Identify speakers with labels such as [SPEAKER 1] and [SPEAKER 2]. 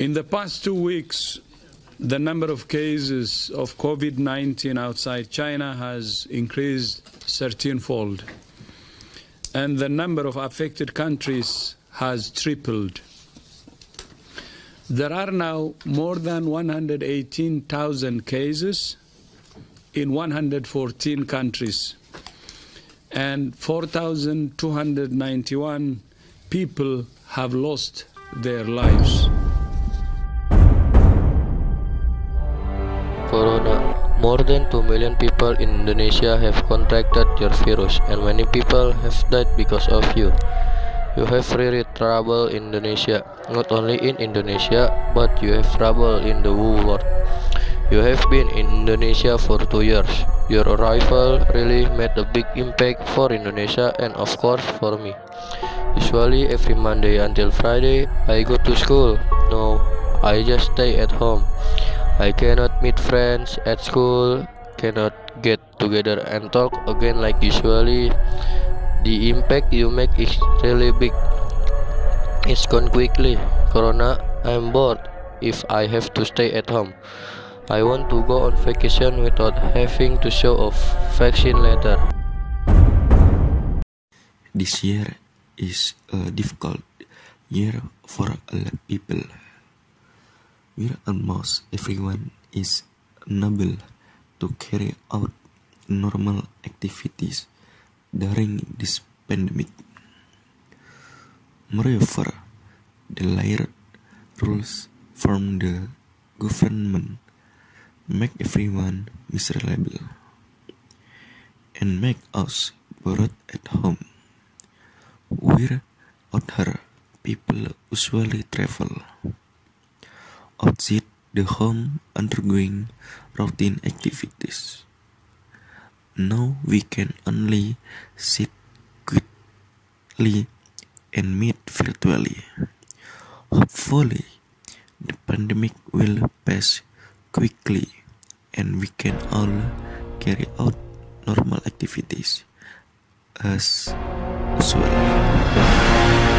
[SPEAKER 1] In the past 2 weeks, the number of cases of COVID-19 outside China has increased 13-fold, and the number of affected countries has tripled. There are now more than 118,000 cases in 114 countries, and 4,291 people have lost their lives.
[SPEAKER 2] Corona. More than 2 million people in Indonesia have contracted your virus, and many people have died because of you. You have really trouble in Indonesia. Not only in Indonesia, but you have trouble in the whole world. You have been in Indonesia for 2 years. Your arrival really made a big impact for Indonesia and of course for me. Usually every Monday until Friday I go to school. No, I just stay at home. I cannot meet friends at school, cannot get together and talk again like usually. The impact you make is really big. It's gone quickly. Corona, I'm bored if I have to stay at home. I want to go on vacation without having to show off vaccine later.
[SPEAKER 3] This year is a difficult year for a lot of people. Where almost everyone is unable to carry out normal activities during this pandemic. Moreover, the layered rules from the government make everyone miserable and make us bored at home, where other people usually travel outside the home undergoing routine activities. Now we can only sit quietly and meet virtually. Hopefully, the pandemic will pass quickly and we can all carry out normal activities as usual.